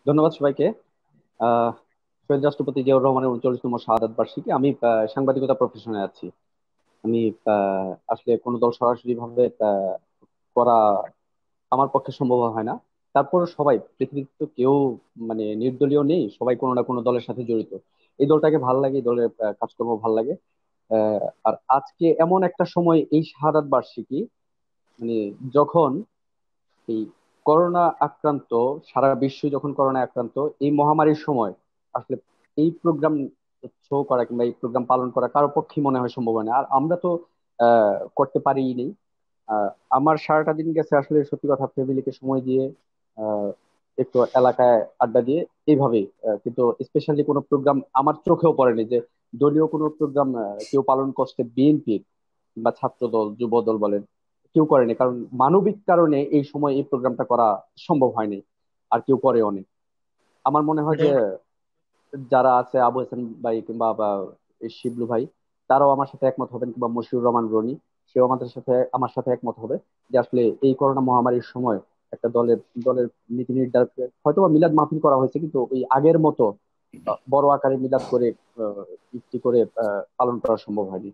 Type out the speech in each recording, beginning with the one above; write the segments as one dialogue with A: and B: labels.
A: ধন্যবাদ সবাইকে। আহ শহীদ রাষ্ট্রপতি জিয়াউর রহমানের 39তম শাহাদাত বার্ষিকী। আমি সাংবাদিকতা প্রফেশনে আছি। আমি আসলে কোনো দল সরাসরি ভাবে করা আমার পক্ষে সম্ভব হয় না। তারপর সবাই পৃথিবীতে তো কেউ মানে নির্দলীয় নেই, সবাই কোনো না কোনো দলের সাথে জড়িত। এই দলটাকে ভাল লাগে, এই দলের কাজকর্ম ভাল লাগে। আর আজকে এমন একটা সময়, এই শাহাদাত বার্ষিকী, মানে যখন এই করোনা আক্রান্ত, সারা বিশ্ব যখন করোনা আক্রান্ত, এই মহামারীর সময় আসলে এই প্রোগ্রাম শো করা কিংবা এই প্রোগ্রাম পালন করা কারো পক্ষে মনে হয় সম্ভব হয় না। আর আমরা তো করতে পারিই নি। আহ, আমার সারাটা দিন গেছে আসলে সত্যি কথা ফ্যামিলিকে সময় দিয়ে, আহ, একটু এলাকায় আড্ডা দিয়ে, এইভাবেই। কিন্তু স্পেশালি কোনো প্রোগ্রাম আমার চোখেও পড়েনি যে দলীয় কোনো প্রোগ্রাম কেউ পালন করছে, বিএনপি বা ছাত্র দল, যুব দল বলেন, কেউ করেনি। কারণ মানবিক কারণে এই সময় এই প্রোগ্রামটা করা সম্ভব হয়নি, আর কেউ করে অনেক। আমার মনে হয় যে যারা আছে, আবু হাসান ভাই কিংবা এই শিবলু ভাই, তারাও আমার সাথে একমত হবেন, কিংবা মশিউর রহমান রনি, সেও আমার সাথে একমত হবে যে আসলে এই করোনা মহামারীর সময় একটা দলের দলের নীতি নির্ধারক হয়তো বা মিলাদ মাহফিল করা হয়েছে, কিন্তু ওই আগের মতো বড় আকারে মিলাদ করে ইফতি করে পালন করা সম্ভব হয়নি।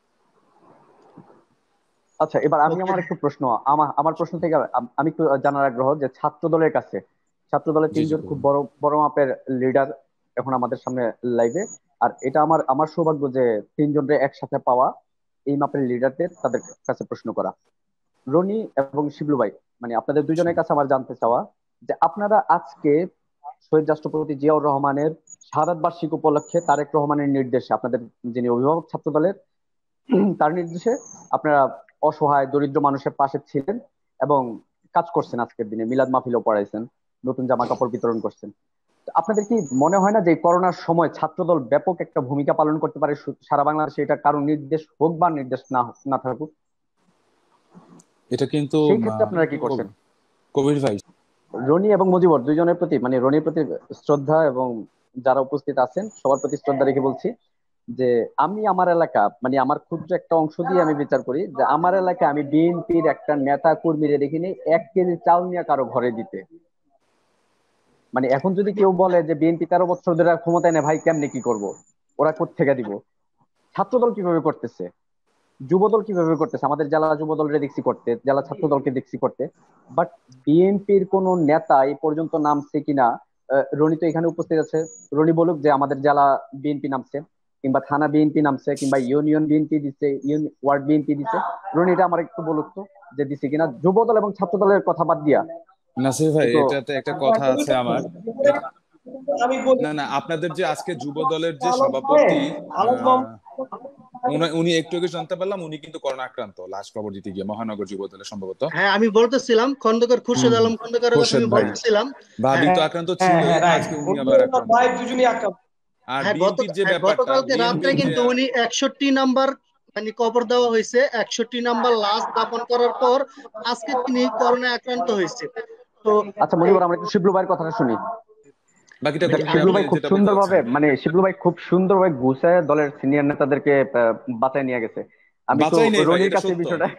A: আচ্ছা, এবার আমি
B: ওকে।
A: আমার একটু প্রশ্ন, আমার আমার প্রশ্ন থেকে আমি একটু জানার আগ্রহ যে ছাত্র দলের কাছে, ছাত্র দলের
C: জি জি,
A: তিনজন খুব
C: বলুন।
A: বড় বড় মাপের লিডার এখন আমাদের সামনে লাইভে। আর এটা আমার আমার সৌভাগ্য যে তিনজনের একসাথে পাওয়া, এই মাপের লিডারদের তাদের কাছে প্রশ্ন করা। রনি এবং শিবলু ভাই, মানে আপনাদের
C: জি।
A: দুজনের কাছে আমার জানতে চাওয়া যে আপনারা আজকে শহীদ রাষ্ট্রপতি জিয়াউর রহমানের শাহাদাত বার্ষিকী উপলক্ষে তারেক রহমানের নির্দেশে, আপনাদের যিনি অভিভাবক ছাত্র দলের, তার নির্দেশে আপনারা অসহায় দরিদ্র মানুষের পাশে ছিলেন এবং কাজ করছেন। আজকের দিনে মিলাদ মাহফিলও পড়াইছেন, নতুন জামা কাপড় বিতরণ করছেন। তো আপনাদের কি মনে হয় না যে এই করোনার সময় ছাত্রদল ব্যাপক একটা ভূমিকা পালন করতে পারে সারা বাংলাদেশে, এটা কারণ নির্দেশ হোক বা নির্দেশ না থাকুক?
C: এটা কিন্তু
A: সেই ক্ষেত্রে আপনারা কি করছেন?
C: কবির ভাই।
A: রনি এবং মুজিবর দুইজনের প্রতি, মানে রনির প্রতি শ্রদ্ধা, এবং যারা উপস্থিত আছেন সবার প্রতি শ্রদ্ধা রেখে বলছি যে আমি আমার এলাকা, মানে আমার ক্ষুদ্র একটা অংশ দিয়ে আমি বিচার করি যে আমার এলাকায় আমি বিএনপির একটা নেতা কর্মীরে দেখিনি 1 কেজি চাল নিয়ে কারো ঘরে দিতে। মানে এখন যদি কেউ বলে যে বিএনপি 13 বছর ধরে আর ক্ষমতায় নেই, ভাই কেমনে কি করব, ওরা কোত্থেকে দিব? ছাত্রদল কিভাবে করতেছে, যুবদল কিভাবে করতেছে, আমাদের জেলা যুব দলরে দেখছি করতে, জেলা ছাত্র দলকে দেখছি করতে। বাট বিএনপির কোন নেতা এই পর্যন্ত নামছে কিনা? রনি তো এখানে উপস্থিত আছে, রনি বলুক যে আমাদের জেলা বিএনপি নামছে, কিংবা থানা বিএনপি নামছে, কিংবা ইউনিয়ন বিএনপি দিচ্ছে, ওয়ার্ড বিএনপি দিচ্ছে। রনি এটা আমার একটু বলুক তো যে দিছে কিনা, যুব দল এবং ছাত্র দলের কথা বাদ দিয়া।
C: নাসির ভাই,
A: একটু
C: এটাতে একটা কথা আছে আমার। এ- না না, আপনাদের যে আজকে যুব দলের যে সভাপতি, আহ উনি উনি একটু আগে জানতে পারলাম উনি কিন্তু করোনা আক্রান্ত, লাস্ট খবর দিতে গিয়ে মহানগর যুব দলের সম্ভবত।
B: হ্যাঁ, আমি বলতেছিলাম খন্দকার
C: হুম
B: খুরশেদ
C: হুম।
B: আলম খন্দকারের কথা
C: খোরশেদ
B: আমি
C: ভাই,
B: বলতেছিলাম।
C: ভাবি
B: হ্যাঁ,
C: তো আক্রান্ত
D: হ্যাঁ
C: ছিলই,
D: হ্যাঁ, রাইট।
C: আজকে উনি আবার আক্রান্ত।
D: ভাই দুজনই আক্রান্ত।
C: আর
B: হ্যাঁ,
C: বিএনপির যে ব্যাপারটা,
B: গতকালকে রাত্রে
C: বিএনপির যে
B: কিন্তু উনি 61 নাম্বার মানে কবর দেওয়া হয়েছে, 61 নাম্বার লাশ দাফন করার পর আজকে তিনি করোনায় আক্রান্ত হয়েছে। তো
A: আচ্ছা
B: এই
A: মুজিবুর, আমরা একটু শিবলু ভাইয়ের কথাটা শুনি।
C: বাকিটা
B: যে
C: কবির ভাই
A: শিবলু
C: আপনি
A: ভাই খুব
C: যেটা বলতে
A: সুন্দরভাবে,
C: চাচ্ছেন।
A: মানে শিবলু ভাই খুব সুন্দরভাবে গুছায় দলের সিনিয়র নেতাদেরকে বাঁচায় নিয়ে গেছে। আমি একটু
C: বাঁচাই নেই ভাই,
A: রনির
C: এটা
A: কাছে এই
C: সত্য।
A: বিষয়টা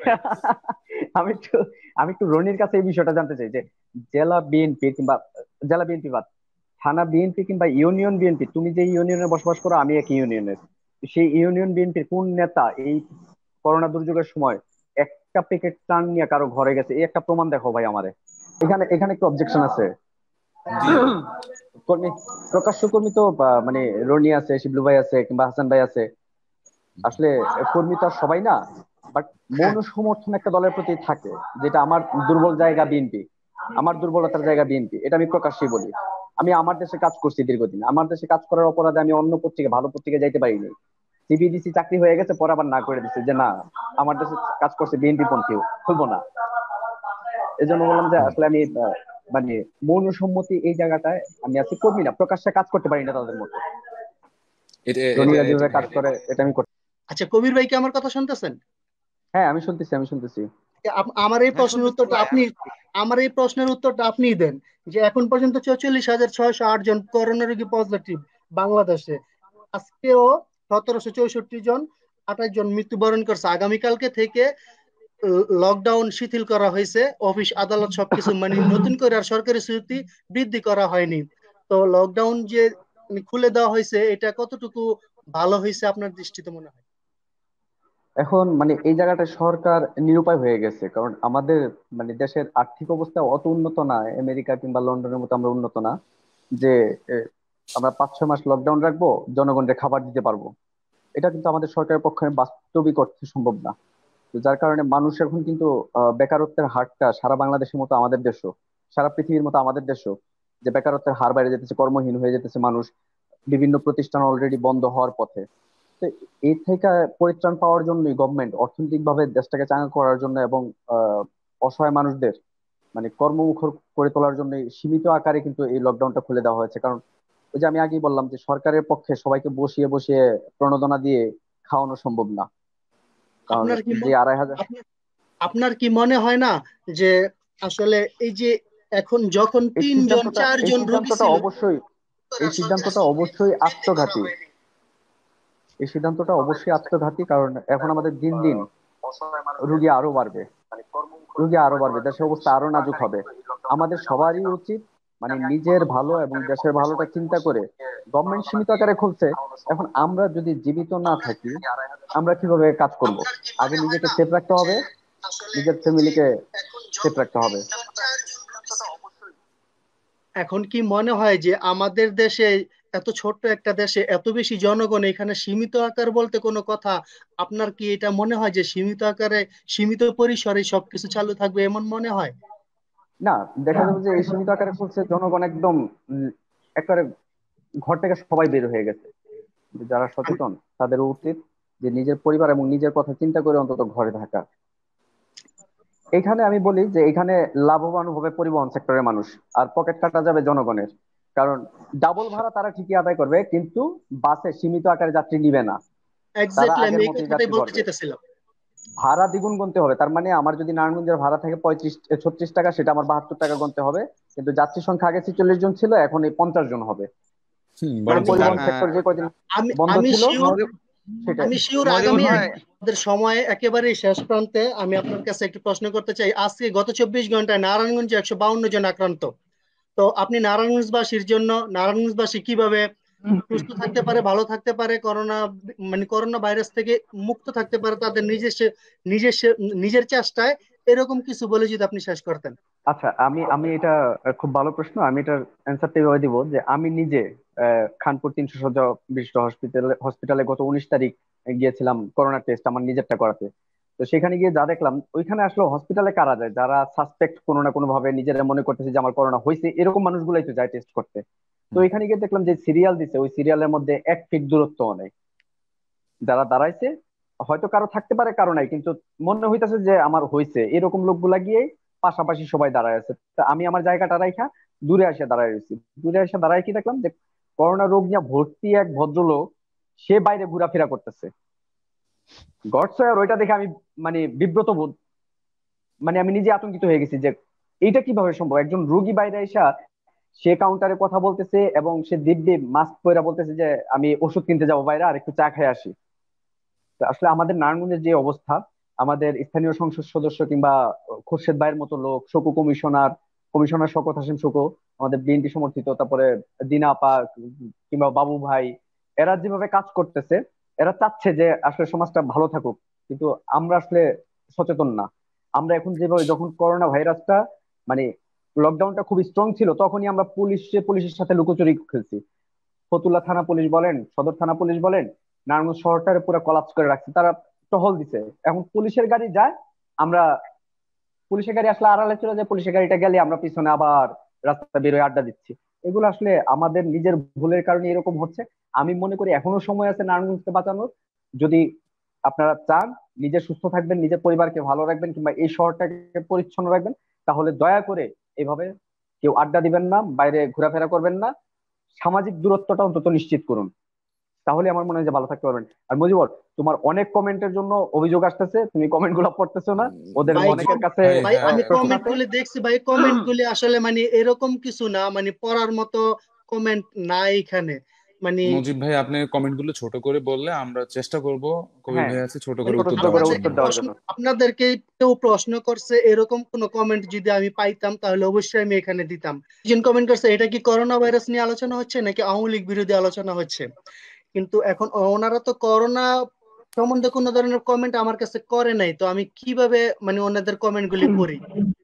A: আমি একটু আমি একটু রনির কাছে এই বিষয়টা জানতে চাই যে জেলা বিএনপি কিংবা জেলা বিএনপি বাদ, থানা বিএনপি কিংবা ইউনিয়ন বিএনপি, তুমি যে ইউনিয়নে বসবাস করো, আমি এক ইউনিয়নের, সেই ইউনিয়ন বিএনপির কোন নেতা এই করোনা দুর্যোগের সময় একটা প্যাকেট ত্রাণ নিয়ে কারো ঘরে গেছে? এই একটা প্রমাণ দেখো ভাই আমারে। এখানে এখানে একটু অবজেকশন আছে।
C: জি জি।
A: কর্মী, প্রকাশ্য কর্মী তো মানে রনি আছে, শিবলু ভাই আছে, কিংবা হাসান ভাই আছে। আসলে কর্মী তো আর সবাই না, বাট মৌন
B: হ্যাঁ,
A: সমর্থন একটা দলের প্রতি থাকে, যেটা আমার দুর্বল জায়গা বিএনপি, আমার দুর্বলতার জায়গা বিএনপি, এটা আমি প্রকাশ্যই বলি। আমি আমার দেশে কাজ করছি দীর্ঘদিন, আমার দেশে কাজ করার অপরাধে আমি অন্য পত্রিকা, ভালো পত্রিকা যাইতে পারিনি। সিবিডিসি চাকরি হয়ে গেছে, পরে আবার না করে দিচ্ছে যে না, আমার দেশে কাজ করছে বিএনপি পন্থী, খুলবো না। এই জন্য বললাম যে আসলে আমি মানে মৌন সম্মতি এই জায়গাটায় আমি আছি, কর্মী না, প্রকাশ্যে কাজ করতে পারি না তাদের মতো।
C: এটা এটা
A: রনিরা
C: এটা
A: যেভাবে কাজ করে এটা আমি করতে।
B: আচ্ছা, কবির ভাই কি আমার কথা শুনতেছেন?
A: হ্যাঁ, আমি শুনতেছি, আমি শুনতেছি।
B: আমার এই
C: হ্যাঁ,
B: প্রশ্নের
C: শুনতেছি
B: উত্তরটা
C: ভাই।
B: আপনি আমার এই প্রশ্নের উত্তরটা আপনিই দেন যে এখন পর্যন্ত 44,608 জন করোনা রোগী পজিটিভ বাংলাদেশে। আজকেও 1764 জন, 28 জন মৃত্যুবরণ করছে। আগামীকালকে থেকে লকডাউন শিথিল করা হয়েছে, অফিস আদালত সবকিছু মানে নতুন করে আর সরকারি ছুটি বৃদ্ধি করা হয়নি। তো লকডাউন যে খুলে দেওয়া হয়েছে এটা কতটুকু ভালো হয়েছে আপনার দৃষ্টিতে মনে হয়?
A: এখন মানে এই জায়গাটা সরকার নিরুপায় হয়ে গেছে, কারণ আমাদের মানে দেশের আর্থিক অবস্থা অত উন্নত না, আমেরিকা কিংবা লন্ডনের মতো আমরা উন্নত না যে এ, আমরা 5-6 মাস লকডাউন রাখবো, জনগণকে খাবার দিতে পারবো। এটা কিন্তু আমাদের সরকারের পক্ষে বাস্তবিক অর্থে সম্ভব না। তো যার কারণে মানুষ এখন কিন্তু বেকারত্বের হারটা সারা বাংলাদেশের মতো আমাদের দেশও, সারা পৃথিবীর মতো আমাদের দেশও, যে বেকারত্বের হার বাইরে যেতেছে, কর্মহীন হয়ে যেতেছে মানুষ, বিভিন্ন প্রতিষ্ঠান অলরেডি বন্ধ হওয়ার পথে। তো এই থেকে পরিত্রাণ পাওয়ার জন্যই গভর্নমেন্ট অর্থনৈতিক ভাবে দেশটাকে চাঙ্গা করার জন্য এবং আহ, অসহায় মানুষদের মানে কর্মমুখর করে তোলার জন্য সীমিত আকারে কিন্তু এই লকডাউনটা খুলে দেওয়া হয়েছে। কারণ ওই যে আমি আগেই বললাম যে সরকারের পক্ষে সবাইকে বসিয়ে বসিয়ে প্রণোদনা দিয়ে খাওয়ানো সম্ভব না। কারণ
B: আপনার কি
A: যে 2,500।
B: আপনার আপনার কি মনে হয় না যে আসলে এই যে এখন যখন
A: এই
B: 3 জন
A: সিদ্ধান্তটা এই
B: 4 জন রোগী
A: সিদ্ধান্তটা
B: ছিল
A: অবশ্যই এই সিদ্ধান্তটা অবশ্যই আত্মঘাতী। এই সিদ্ধান্তটা অবশ্যই আত্মঘাতী, কারণ এখন আমাদের দিন দিন রোগী আরো বাড়বে, রোগী আরো বাড়বে, দেশের অবস্থা আরো নাজুক হবে। আমাদের সবারই উচিত মানে নিজের ভালো এবং দেশের ভালোটা চিন্তা করে, গভর্নমেন্ট সীমিত আকারে খুলছে, এখন আমরা যদি জীবিত না থাকি আমরা কিভাবে কাজ করব? আগে নিজেকে সেফ রাখতে হবে, নিজের ফ্যামিলিকে সেফ রাখতে হবে।
B: এখন কি মনে হয় যে আমাদের দেশে, এত ছোট্ট একটা দেশে এত বেশি জনগণ, এখানে সীমিত আকার বলতে কোনো কথা? আপনার কি এটা মনে হয় যে সীমিত আকারে সীমিত পরিসরে সবকিছু চালু থাকবে এমন মনে হয়?
A: না, দেখা যাবে যে এই সীমিত আকারে খুলছে, জনগণ একদম একবারে ঘর থেকে সবাই বের হয়ে গেছে। যারা সচেতন তাদের উচিত যে নিজের পরিবার এবং নিজের কথা চিন্তা করে অন্তত ঘরে থাকা। এখানে আমি বলি যে এখানে লাভবান হবে পরিবহন সেক্টরের মানুষ, আর পকেট কাটা যাবে জনগণের। কারণ ডাবল ভাড়া তারা ঠিকই আদায় করবে, কিন্তু বাসে সীমিত আকারে যাত্রী নিবে না, তারা
B: এক্স্যাক্টলি, আমি
A: আগের
B: এই
A: মতোই
B: কথাটাই
A: যাত্রী
B: বলতে
A: ভরবে।
B: চেয়েছিলাম।
A: ভাড়া দ্বিগুণ গুনতে হবে, তার মানে আমার যদি নারায়ণগঞ্জের ভাড়া থাকে 36 টাকা, সেটা আমার 72 টাকা গুনতে হবে। কিন্তু যাত্রী সংখ্যা আগে 46 জন ছিল, এখন এই 50 জন হবে। মানে
C: বরঞ্চ
B: আমি
A: পরিবহন
C: গাড়ি।
A: সেক্টর যে কয়দিন
B: আমি
A: বন্ধ
B: আমি
A: ছিল
B: শিওর,
A: সেটা।
B: আমি শিওর
D: মজিবুর
B: আগামী
D: ভাই,
B: আমাদের সময় একেবারে শেষ প্রান্তে, আমি আপনার কাছে একটু প্রশ্ন করতে চাই। আজকে গত 24 ঘন্টায় নারায়ণগঞ্জে 152 জন আক্রান্ত। তো আপনি নারায়ণগঞ্জবাসীর জন্য, নারায়ণগঞ্জবাসী কিভাবে সুস্থ থাকতে পারে, ভালো থাকতে পারে, করোনা করোনা ভাইরাস থেকে মুক্ত থাকতে পারে তাদের নিজস্ব নিজস্ব নিজের চেষ্টায়, এরকম কিছু বলে যদি আপনি শেষ করতেন।
A: আচ্ছা, আমি আমি এটা খুব ভালো প্রশ্ন। আমি এটার অ্যান্সারটা এভাবে দিব যে আমি নিজে খানপুর 300 শয্যা বিশিষ্ট হসপিটালে গত 19 তারিখ গিয়েছিলাম করোনা টেস্ট আমার নিজেরটা করাতে। তো সেখানে গিয়ে যা দেখলাম, ওইখানে আসলে হসপিটালে কারা যায়, যারা সাসপেক্ট কোনো না কোনো ভাবে নিজেরা মনে করতেছে যে আমার করোনা হয়েছে, এরকম মানুষগুলাই তো যায় টেস্ট করতে। তো
C: হুম।
A: এখানে গিয়ে দেখলাম যে সিরিয়াল দিছে, ওই সিরিয়ালের মধ্যে 1 ফিট দূরত্ব নেই যারা দাঁড়াইছে। হয়তো কারো থাকতে পারে, কারো নাই, কিন্তু মনে হইতেছে যে আমার হয়েছে, এরকম লোকগুলা গিয়ে পাশাপাশি সবাই দাঁড়ায় আছে। তা আমি আমার জায়গাটা রাইখা দূরে এসে দাঁড়ায় রয়েছি। দূরে এসে দাঁড়ায় কি দেখলাম যে করোনা রোগ নিয়ে ভর্তি এক ভদ্রলোক, সে বাইরে ঘোরাফেরা করতেছে। গডসয়ার ওইটা দেখে আমি মানে বিব্রত বোধ, মানে আমি নিজে আতঙ্কিত হয়ে গেছি যে এইটা কিভাবে সম্ভব। একজন রোগী বাইরে এসে সে কাউন্টারে কথা বলতেছে এবং সে দিব্যি মাস্ক পরে বলতেছে যে আমি ওষুধ কিনতে যাবো বাইরে, আর একটু চা খেয়ে আসি। তো আসলে আমাদের নারায়ণগঞ্জের যে অবস্থা, আমাদের স্থানীয় সংসদ সদস্য কিংবা খোরশেদ ভাইয়ের মতো লোক, শোকু কমিশনার, কমিশনার শওকত হাসিম শোকু, আমাদের বিএনপি সমর্থিত, তারপরে দিনা আপা কিংবা বাবু ভাই, এরা যেভাবে কাজ করতেছে, এরা চাচ্ছে যে আসলে সমাজটা ভালো থাকুক, কিন্তু আমরা আসলে সচেতন না। আমরা এখন যেভাবে, যখন করোনা ভাইরাসটা মানে লকডাউনটা খুব স্ট্রং ছিল, তখনই আমরা পুলিশের সাথে লুকোচুরি খেলছি। ফতুল্লা থানা পুলিশ বলেন, সদর থানা পুলিশ বলেন, নারায়ণগঞ্জ শহরটারে পুরো কলাপস করে রাখছে, তারা টহল দিছে। এখন পুলিশের গাড়ি যায়, আমরা পুলিশের গাড়ি আসলে আড়ালে চলে যায়, পুলিশের গাড়িটা গেলে আমরা পিছনে আবার রাস্তা বেরোয় আড্ডা দিচ্ছি। এগুলো আসলে আমাদের নিজের ভুলের কারণে এরকম হচ্ছে। আমি মনে করি এখনো সময় আছে নারায়ণগঞ্জকে বাঁচানোর। যদি আপনারা চান নিজে সুস্থ থাকবেন, নিজের পরিবারকে ভালো রাখবেন, কিংবা এই শহরটাকে পরিচ্ছন্ন রাখবেন, তাহলে দয়া করে এভাবে কেউ আড্ডা দিবেন না, বাইরে ঘোরাফেরা করবেন না, সামাজিক দূরত্বটা অন্তত নিশ্চিত করুন। তাহলে আমার মনে হয় যে ভালো থাকতে পারবেন। আর মুজিবর, তোমার অনেক কমেন্টের জন্য অভিযোগ আসতেছে, তুমি কমেন্ট গুলো পড়তেছো না, ওদের
B: ভাই
A: অনেকের কাছে
C: ভাই,
B: ভাই
C: হ্যাঁ,
B: আমি
A: প্রশ্ন
B: কমেন্ট
A: আছে।
B: গুলি দেখছি ভাই, কমেন্ট গুলি আসলে এরকম কিছু না, পড়ার মতো কমেন্ট নাই এখানে। মানে
C: মুজিব ভাই, আপনি কমেন্ট গুলো ছোট করে বললে আমরা চেষ্টা করব, কবির
A: হ্যাঁ,
C: ভাই আছে, ছোট করে
A: ছোট
C: উত্তর
A: ছোট
C: দেওয়ার
A: করে
C: জন্য।
A: উত্তর দেওয়ার জন্য।
B: আপনাদেরকে কেউ প্রশ্ন করছে এরকম কোন কমেন্ট যদি আমি পাইতাম তাহলে অবশ্যই আমি এখানে দিতাম। একজন কমেন্ট করছে এটা কি করোনা ভাইরাস নিয়ে আলোচনা হচ্ছে নাকি আওয়ামী লীগ বিরোধী আলোচনা হচ্ছে, কিন্তু এখন ওনারা তো করোনা সম্বন্ধে কোনো ধরনের কমেন্ট আমার কাছে করে নাই, তো আমি কিভাবে মানে ওনাদের কমেন্ট গুলি পড়ি?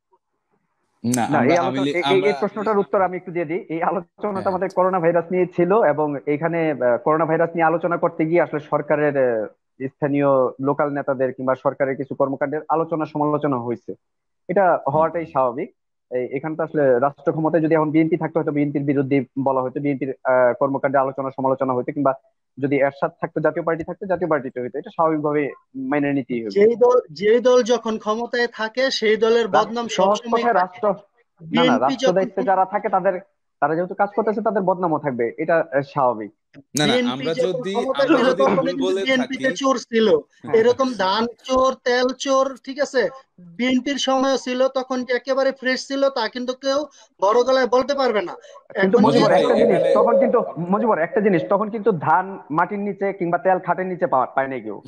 C: না,
A: না,
C: আমরা
A: এই
C: আমি
A: আলোচনা
C: আমরা
A: এই প্রশ্নটার উত্তর আমি একটু দিয়ে দিই। এই আলোচনাটা
C: হ্যাঁ,
A: আমাদের করোনা ভাইরাস নিয়ে ছিল, এবং এখানে করোনা ভাইরাস নিয়ে আলোচনা করতে গিয়ে আসলে সরকারের স্থানীয় লোকাল নেতাদের কিংবা সরকারের কিছু কর্মকাণ্ডের আলোচনা সমালোচনা হয়েছে। এটা হওয়াটাই স্বাভাবিক। এখানে তো আসলে রাষ্ট্র ক্ষমতায় যদি এখন বিএনপি থাকতো, হয়তো বিএনপির বিরুদ্ধে বলা হতো, বিএনপির কর্মকাণ্ডে আলোচনা সমালোচনা হতো, কিংবা যদি এরশাদ থাকতো, জাতীয় পার্টি থাকতো, জাতীয় পার্টিতে হইতো। এটা স্বাভাবিকভাবে মাইনে নিতেই হবে।
B: যেই দল যখন ক্ষমতায় থাকে সেই দলের বদনাম
A: সহজ
B: সবসময়
A: কথায়
B: থাকে।
A: রাষ্ট্র, না না,
B: বিএনপি
A: রাষ্ট্র
B: যখন
A: দায়িত্বে যারা থাকে তাদের, তারা যেহেতু কাজ করতেছে তাদের বদনামও থাকবে, এটা স্বাভাবিক।
C: না না,
B: বিএনপি
C: আমরা
B: যখন
C: যদি
B: ক্ষমতা
C: আমরা
B: ছিল
C: যদি
B: তখন
C: ভুল
B: কিন্তু
C: বলে থাকি,
B: বিএনপিতে চোর ছিল,
C: হ্যাঁ,
B: এরকম ধান চোর তেল চোর, ঠিক আছে, বিএনপির সময় ছিল তখন যে একেবারে ফ্রেশ ছিল তা কিন্তু কেউ বড় গলায় বলতে পারবে না।
A: কিন্তু
B: এখন
C: মুজিব
A: মজিবর
C: ভাই
A: একটা জিনিস,
C: এখানে
A: তখন কিন্তু মজিবর একটা জিনিস, তখন কিন্তু ধান মাটির নিচে কিংবা তেল খাটের নিচে পায় নাই কেউ।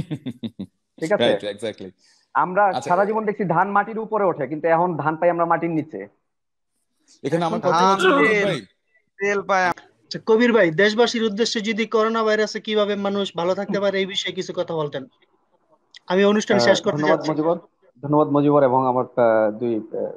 A: ঠিক আছে,
C: রাইট, এক্স্যাক্টলি।
A: আমরা
C: আচ্ছা,
A: সারা জীবন দেখছি ধান মাটির উপরে ওঠে, কিন্তু এখন ধান পাই আমরা মাটির নিচে।
C: এখানে
D: এখন
C: আমার কথা
D: ধান
C: হচ্ছে মুজিব
D: তেল
C: ভাই,
D: তেল পায়।
B: আচ্ছা, কবির ভাই, দেশবাসীর উদ্দেশ্যে যদি করোনা ভাইরাসে কিভাবে মানুষ ভালো থাকতে পারে এই বিষয়ে কিছু কথা বলতেন, আমি অনুষ্ঠান শেষ করতে
A: ধন্যবাদ
B: যাচ্ছি।
A: মজিবর, ধন্যবাদ মজিবর, এবং আমার দুই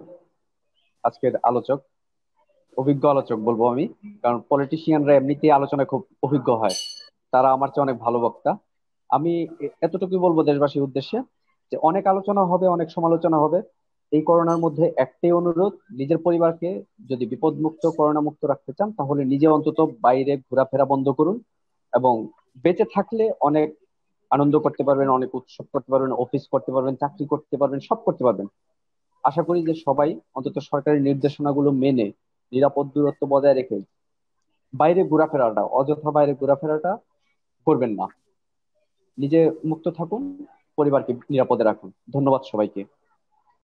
A: আজকের আলোচক, অভিজ্ঞ আলোচক বলবো আমি, কারণ পলিটিশিয়ানরা এমনিতেই আলোচনায় খুব অভিজ্ঞ হয়, তারা আমার চেয়ে অনেক ভালো বক্তা। আমি এতটুকুই বলবো দেশবাসীর উদ্দেশ্যে, যে অনেক আলোচনা হবে, অনেক সমালোচনা হবে। এই করোনার মধ্যে একটাই অনুরোধ, নিজের পরিবারকে যদি বিপদ মুক্ত, করোনা মুক্ত রাখতে চান, তাহলে নিজে অন্তত বাইরে ঘোরাফেরা বন্ধ করুন। এবং বেঁচে থাকলে অনেক আনন্দ করতে পারবেন, অনেক উৎসব করতে পারবেন, অফিস করতে পারবেন, চাকরি করতে পারবেন, সব করতে পারবেন। আশা করি যে সবাই অন্তত সরকারি নির্দেশনাগুলো মেনে নিরাপদ দূরত্ব বজায় রেখে বাইরে ঘোরাফেরাটা, অযথা বাইরে ঘোরাফেরাটা করবেন না। নিজে মুক্ত থাকুন, পরিবারকে নিরাপদে রাখুন। ধন্যবাদ সবাইকে।